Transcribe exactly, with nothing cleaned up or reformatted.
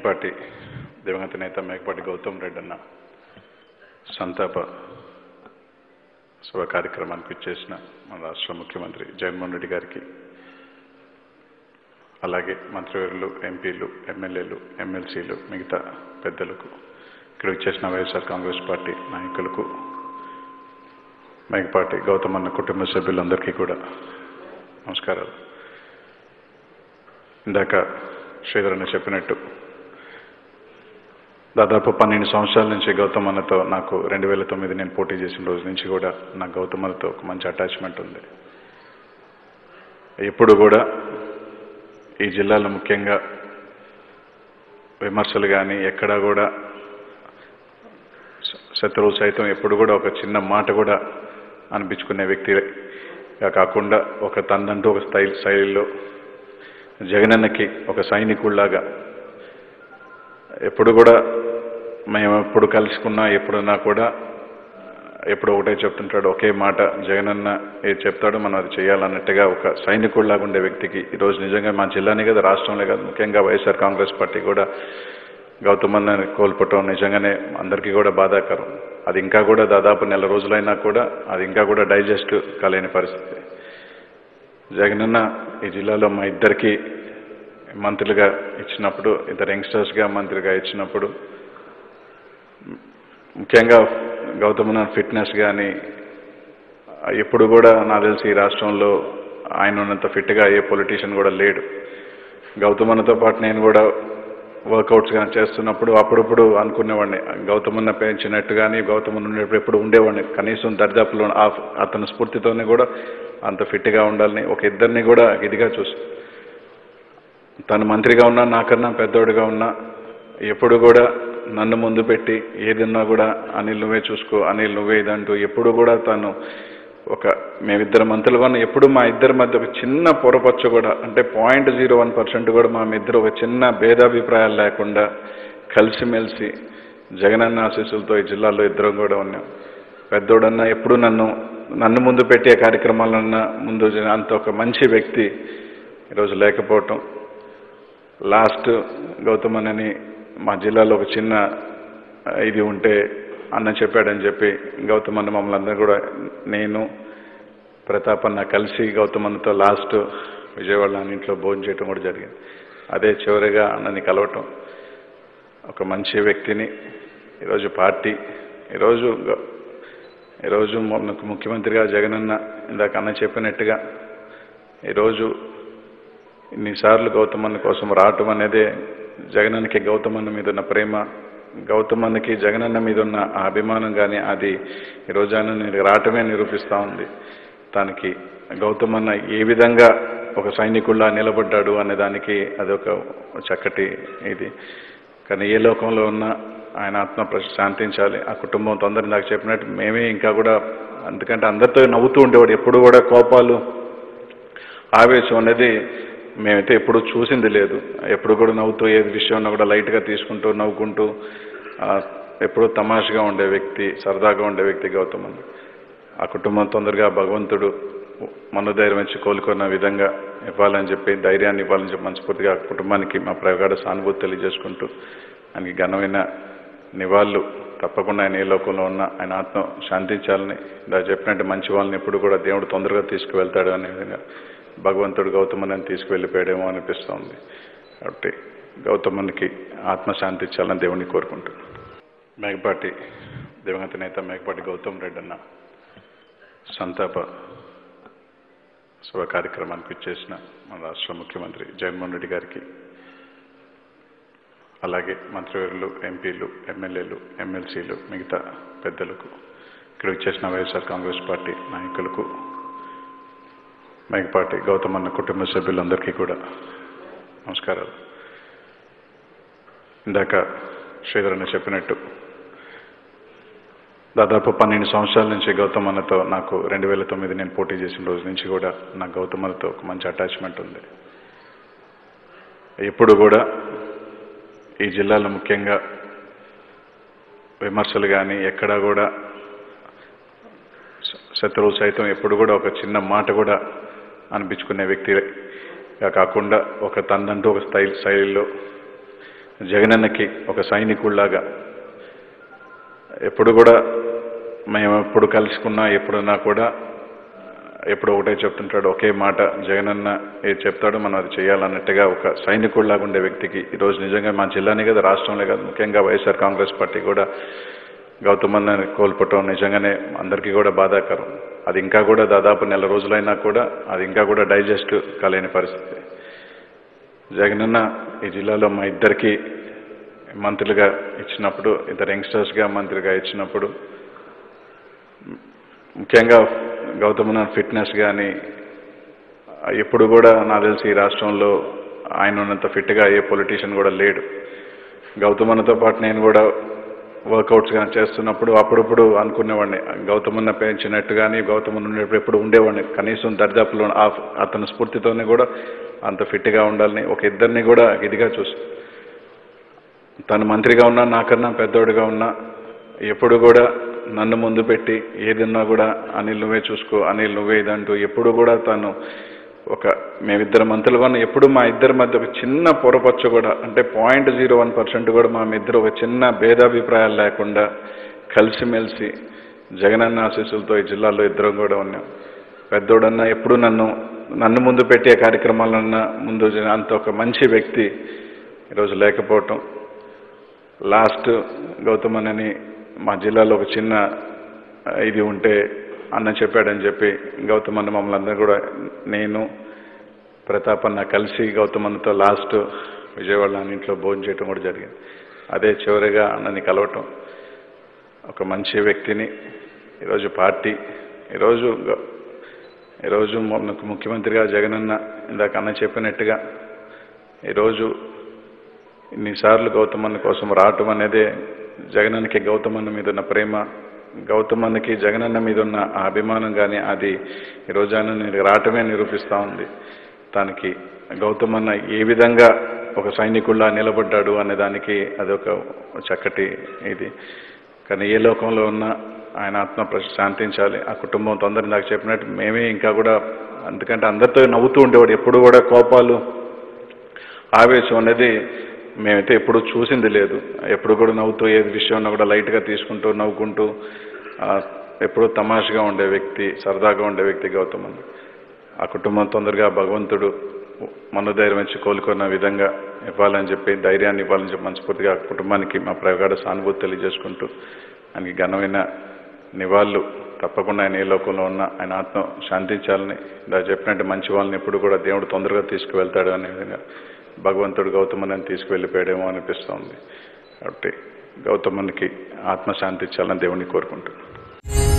మేకపాటి దివంగత నేత మేకపాటి గౌతమ్ రెడ్డి అన్న సంతాప సభ కార్యక్రమానికి ఇచ్చేసిన మన రాష్ట్ర ముఖ్యమంత్రి జగన్ రెడ్డి గారికి, అలాగే మంత్రివర్యులు, ఎంపీలు, ఎమ్మెల్యేలు, ఎమ్మెల్సీలు, మిగతా పెద్దలకు, ఇక్కడ ఇచ్చేసిన వైఎస్ఆర్ కాంగ్రెస్ పార్టీ నాయకులకు, మేకపాటి గౌతమ్ అన్న కుటుంబ సభ్యులందరికీ కూడా నమస్కారాలు. ఇందాక శ్రీధర్ అన్న చెప్పినట్టు దాదాపు పన్నెండు సంవత్సరాల నుంచి గౌతమ్ అన్నతో నాకు రెండు వేల తొమ్మిది నేను పోటీ చేసిన రోజు నుంచి కూడా నాకు గౌతమ్ అన్నతో ఒక మంచి అటాచ్మెంట్ ఉంది. ఎప్పుడు కూడా ఈ జిల్లాలో ముఖ్యంగా విమర్శలు కానీ ఎక్కడా కూడా శత్రువులు సైతం ఎప్పుడు కూడా ఒక చిన్న మాట కూడా అనిపించుకునే వ్యక్తిగా కాకుండా ఒక తనంటూ ఒక స్టైల్ శైలిలో జగనన్నకి ఒక సైనికుల్లాగా ఎప్పుడు కూడా మేము ఎప్పుడు కలుసుకున్నా ఎప్పుడున్నా కూడా ఎప్పుడు ఒకటే చెప్తుంటాడు, ఒకే మాట, జగనన్న ఏది చెప్తాడో మనం అది చేయాలన్నట్టుగా ఒక సైనికుల్లాగా ఉండే వ్యక్తికి ఈరోజు నిజంగా మా జిల్లానే కదా, రాష్ట్రంలో కాదు, ముఖ్యంగా వైఎస్ఆర్ కాంగ్రెస్ పార్టీ కూడా గౌతమ్ అన్నని కోల్పోవటం నిజంగానే అందరికీ కూడా బాధాకరం. అది ఇంకా కూడా దాదాపు నెల రోజులైనా కూడా అది ఇంకా కూడా డైజెస్ట్ కాలేని పరిస్థితి. జగనన్న ఈ జిల్లాలో మా ఇద్దరికి మంత్రులుగా ఇచ్చినప్పుడు, ఇద్దరు యంగ్స్టర్స్గా మంత్రిగా ఇచ్చినప్పుడు, ముఖ్యంగా గౌతమ్ అన్న ఫిట్నెస్ కానీ ఎప్పుడు కూడా నాకు తెలిసి ఈ రాష్ట్రంలో ఆయన ఉన్నంత ఫిట్గా ఏ పొలిటీషియన్ కూడా లేడు. గౌతమ్ అన్నతో పాటు నేను కూడా వర్కౌట్స్ కానీ చేస్తున్నప్పుడు అప్పుడప్పుడు అనుకునేవాడిని, గౌతమ్ అన్న పెంచినట్టు కానీ గౌతమ్ అన్న ఉన్నప్పుడు ఎప్పుడు ఉండేవాడిని, కనీసం దర్దాపులో అతని స్ఫూర్తితోనే కూడా అంత ఫిట్గా ఉండాలని ఒక ఇద్దరిని కూడా ఇదిగా చూసి, తను మంత్రిగా ఉన్నా నాకన్నా పెద్దోడుగా ఉన్నా ఎప్పుడు కూడా నన్ను ముందు పెట్టి ఏదన్నా కూడా అనిల్ నువ్వే చూసుకో, అనిల్ నువ్వే ఇదంటూ ఎప్పుడు కూడా తను ఒక మేమిద్దరు మంత్రులుగా ఉన్న ఎప్పుడు మా ఇద్దరి మధ్య ఒక చిన్న పొరపచ్చు కూడా, అంటే పాయింట్ జీరో వన్ పర్సెంట్ కూడా మా ఇద్దరు ఒక చిన్న భేదాభిప్రాయాలు లేకుండా కలిసిమెలిసి జగనన్న ఆశీస్సులతో ఈ జిల్లాలో ఇద్దరం కూడా ఉన్నాం. పెద్దోడన్నా ఎప్పుడు నన్ను నన్ను ముందు పెట్టే కార్యక్రమాలన్నా ముందు అంత ఒక మంచి వ్యక్తి ఈరోజు లేకపోవటం. లాస్ట్ గౌతమ్ అన్నని మా జిల్లాలో ఒక చిన్న ఇది ఉంటే అన్న చెప్పాడని చెప్పి గౌతమ్ అన్న మమ్మల్ని అందరూ కూడా, నేను ప్రతాప్ అన్న కలిసి గౌతమ్ అన్నతో లాస్ట్ విజయవాడ అన్న ఇంట్లో భోజనం చేయటం కూడా జరిగింది. అదే చివరిగా అన్నని కలవటం. ఒక మంచి వ్యక్తిని ఈరోజు పార్టీ ఈరోజు ఈరోజు మనకు ముఖ్యమంత్రిగా జగనన్న ఇందాక అన్న చెప్పినట్టుగా ఈరోజు ఇన్నిసార్లు గౌతమ్ అన్న కోసం రావటం అనేదే జగనన్నకి గౌతమ్ అన్న మీద ఉన్న ప్రేమ, గౌతమ్ అన్నకి జగనన్న మీద ఉన్న ఆ అభిమానం కానీ అది ఈరోజు ఆయన రావటమే నిరూపిస్తూ ఉంది. తనకి గౌతమ్ అన్న ఏ విధంగా ఒక సైనికుల్లా నిలబడ్డాడు అనే దానికి అదొక చక్కటి ఇది. కానీ ఏ లోకంలో ఉన్నా ఆయన ఆత్మ శాంతించాలి. ఆ కుటుంబం తొందర నాకు చెప్పినట్టు మేమే ఇంకా కూడా, ఎందుకంటే అందరితో నవ్వుతూ ఉండేవాడు, ఎప్పుడు కూడా కోపాలు ఆవేశం అనేది మేమైతే ఎప్పుడు చూసింది లేదు. ఎప్పుడు కూడా నవ్వుతూ ఏది విషయంలో కూడా లైట్గా తీసుకుంటూ నవ్వుకుంటూ ఎప్పుడూ తమాషగా ఉండే వ్యక్తి, సరదాగా ఉండే వ్యక్తి గౌతమ్ అన్న. ఆ కుటుంబం తొందరగా భగవంతుడు మనోధైర్యం ఇచ్చి కోలుకున్న విధంగా ఇవ్వాలని చెప్పి, ధైర్యాన్ని ఇవ్వాలని చెప్పి మనస్ఫూర్తిగా ఆ కుటుంబానికి మా ప్రగాఢ సానుభూతి తెలియజేసుకుంటూ ఆయనకి ఘనమైన నివాళులు తప్పకుండా ఆయన ఏ లోకంలో ఉన్నా ఆయన ఆత్మ శాంతించాలని, ఇలా చెప్పినట్టు మంచి వాళ్ళని ఎప్పుడు కూడా దేవుడు తొందరగా తీసుకువెళ్తాడు అనే విధంగా భగవంతుడు గౌతమ్ అన్నని తీసుకువెళ్ళిపోయాడేమో అనిపిస్తుంది. కాబట్టి గౌతమ్ అన్నకి ఆత్మశాంతి ఇచ్చాలని దేవుడిని కోరుకుంటున్నాను. మేకపాటి దివంగత నేత మేకపాటి గౌతమ్ రెడ్డి అన్న సంతాప సభ కార్యక్రమానికి ఇచ్చేసిన మన రాష్ట్ర ముఖ్యమంత్రి జగన్ రెడ్డి గారికి, అలాగే మంత్రివర్యులు, ఎంపీలు, ఎమ్మెల్యేలు, ఎమ్మెల్సీలు, మిగతా పెద్దలకు, ఇక్కడ ఇచ్చేసిన వైఎస్ఆర్ కాంగ్రెస్ పార్టీ నాయకులకు, మేకపాటి గౌతమ్ అన్న కుటుంబ సభ్యులందరికీ కూడా నమస్కారాలు. ఇందాక శ్రీధర్ అన్న చెప్పినట్టు దాదాపు పన్నెండు సంవత్సరాల నుంచి గౌతమ్ అన్నతో నాకు రెండు వేల తొమ్మిది నేను పోటీ చేసిన రోజు నుంచి కూడా నాకు గౌతమ్ అన్నతో ఒక మంచి అటాచ్మెంట్ ఉంది. ఎప్పుడు కూడా ఈ జిల్లాలో ముఖ్యంగా విమర్శలు కానీ ఎక్కడా కూడా శత్రువులు సైతం ఎప్పుడు కూడా ఒక చిన్న మాట కూడా అనిపించుకునే వ్యక్తిగా కాకుండా ఒక తనంటూ ఒక స్టైల్ శైలిలో జగనన్నకి ఒక సైనికుల్లాగా ఎప్పుడు కూడా మేము ఎప్పుడు కలుసుకున్నా ఎప్పుడున్నా కూడా ఎప్పుడు ఒకటే చెప్తుంటాడు, ఒకే మాట, జగనన్న ఏది చెప్తాడో మనం అది చేయాలన్నట్టుగా ఒక సైనికుల్లాగా ఉండే వ్యక్తికి ఈరోజు నిజంగా మా జిల్లానే కదా, రాష్ట్రంలో కాదు, ముఖ్యంగా వైఎస్ఆర్ కాంగ్రెస్ పార్టీ కూడా గౌతమ్ అన్నని కోల్పోవటం నిజంగానే అందరికీ కూడా బాధాకరం. అది ఇంకా కూడా దాదాపు నెల రోజులైనా కూడా అది ఇంకా కూడా డైజెస్ట్ కాలేని పరిస్థితి. జగనన్న ఈ జిల్లాలో మా ఇద్దరికి మంత్రులుగా ఇచ్చినప్పుడు, ఇద్దరు యంగ్స్టర్స్గా మంత్రిగా ఇచ్చినప్పుడు, ముఖ్యంగా గౌతమ్ అన్న ఫిట్నెస్ కానీ ఎప్పుడు కూడా నాకు తెలిసి ఈ రాష్ట్రంలో ఆయన ఉన్నంత ఫిట్గా ఏ పొలిటీషియన్ కూడా లేడు. గౌతమ్ అన్నతో పాటు నేను కూడా వర్కౌట్స్ కానీ చేస్తున్నప్పుడు అప్పుడప్పుడు అనుకునేవాడిని, గౌతమ్ అన్న పెంచినట్టు కానీ గౌతమ్ అన్న ఉన్నప్పుడు ఎప్పుడు ఉండేవాడిని, కనీసం దర్దాపులో అతని స్ఫూర్తితోనే కూడా అంత ఫిట్గా ఉండాలని ఒక ఇద్దరిని కూడా ఇదిగా చూసి, తను మంత్రిగా ఉన్నా నాకన్నా పెద్దోడిగా ఉన్నా ఎప్పుడు కూడా నన్ను ముందు పెట్టి ఏదన్నా కూడా అనిల్ నువ్వే చూసుకో, అనిల్ నువ్వే ఇదంటూ ఎప్పుడు కూడా తను ఒక మేమిద్దరు మంత్రులుగా ఉన్న ఎప్పుడు మా ఇద్దరి మధ్య ఒక చిన్న పొరపచ్చు కూడా, అంటే పాయింట్ జీరో వన్ పర్సెంట్ కూడా మా ఇద్దరు ఒక చిన్న భేదాభిప్రాయాలు లేకుండా కలిసిమెలిసి జగనన్న ఆశీస్సులతో ఈ జిల్లాలో ఇద్దరం కూడా ఉన్నాం. పెద్దోడన్నా ఎప్పుడు నన్ను నన్ను ముందు పెట్టే కార్యక్రమాలన్నా ముందు అంత ఒక మంచి వ్యక్తి ఈరోజు లేకపోవటం. లాస్ట్ గౌతమ్ అన్నని మా జిల్లాలో ఒక చిన్న ఇది ఉంటే అన్న చెప్పాడని చెప్పి గౌతమ్ అన్న మమ్మల్ని అందరూ కూడా, నేను ప్రతాప్ అన్న కలిసి గౌతమ్ అన్నతో లాస్ట్ విజయవాడ అన్న ఇంట్లో భోజనం చేయడం కూడా జరిగింది. అదే చివరిగా అన్నని కలవటం. ఒక మంచి వ్యక్తిని ఈరోజు పార్టీ ఈరోజు ఈరోజు ముఖ్యమంత్రిగా జగనన్న ఇందాక అన్న చెప్పినట్టుగా ఈరోజు ఇన్నిసార్లు గౌతమ్ అన్న కోసం రావటం అనేదే జగనన్నకి గౌతమ్ అన్న మీద ఉన్న ప్రేమ, గౌతమ్ అన్నకి జగనన్న మీద ఉన్న ఆ అభిమానం కానీ అది ఈరోజు ఆయన రావటమే నిరూపిస్తూ ఉంది. తనకి గౌతమ్ అన్న ఏ విధంగా ఒక సైనికుల్లా నిలబడ్డాడు అనే దానికి అదొక చక్కటి ఇది. కానీ ఏ లోకంలో ఉన్నా ఆయన ఆత్మ శాంతించాలి. ఆ కుటుంబం తొందర నాకు చెప్పినట్టు మేమే ఇంకా కూడా, ఎందుకంటే అందరితో నవ్వుతూ ఉండేవాడు, ఎప్పుడు కూడా కోపాలు ఆవేశం అనేది మేమైతే ఎప్పుడు చూసింది లేదు. ఎప్పుడు కూడా నవ్వుతూ ఏది విషయం కూడా లైట్గా తీసుకుంటూ నవ్వుకుంటూ ఎప్పుడూ తమాషగా ఉండే వ్యక్తి, సరదాగా ఉండే వ్యక్తి గౌతమ్ అన్న. ఆ కుటుంబం తొందరగా భగవంతుడు మనోధైర్యం ఇచ్చి కోలుకున్న విధంగా ఇవ్వాలని చెప్పి, ధైర్యాన్ని ఇవ్వాలని చెప్పి మనస్ఫూర్తిగా ఆ కుటుంబానికి మా ప్రగాఢ సానుభూతి తెలియజేసుకుంటూ ఆయనకి ఘనమైన నివాళులు తప్పకుండా ఆయన ఏ లోకంలో ఉన్నా ఆయన ఆత్మ శాంతించాలని, ఇలా చెప్పినట్టు మంచి వాళ్ళని ఎప్పుడు కూడా దేవుడు తొందరగా తీసుకువెళ్తాడు అనే విధంగా భగవంతుడు గౌతమ్ అన్నని తీసుకువెళ్ళిపోయాడేమో అనిపిస్తోంది. కాబట్టి గౌతమ్ అన్నకి ఆత్మ శాంతించాలని దేవుణ్ణి కోరుకుంటున్నాను.